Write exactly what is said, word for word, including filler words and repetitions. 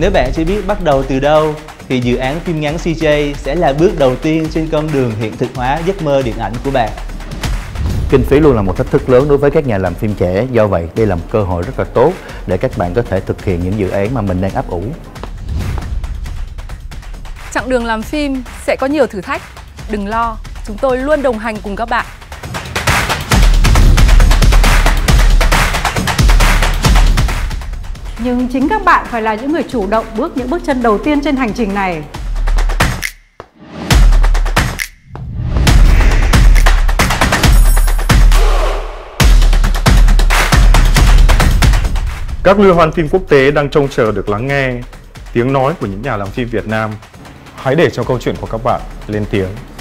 Nếu bạn chưa biết bắt đầu từ đâu, thì dự án phim ngắn xê gi sẽ là bước đầu tiên trên con đường hiện thực hóa giấc mơ điện ảnh của bạn. Kinh phí luôn là một thách thức lớn đối với các nhà làm phim trẻ, do vậy đây là một cơ hội rất là tốt để các bạn có thể thực hiện những dự án mà mình đang ấp ủ. Chặng đường làm phim sẽ có nhiều thử thách, đừng lo, chúng tôi luôn đồng hành cùng các bạn. Nhưng chính các bạn phải là những người chủ động bước những bước chân đầu tiên trên hành trình này. Các liên hoan phim quốc tế đang trông chờ được lắng nghe tiếng nói của những nhà làm phim Việt Nam. Hãy để cho câu chuyện của các bạn lên tiếng.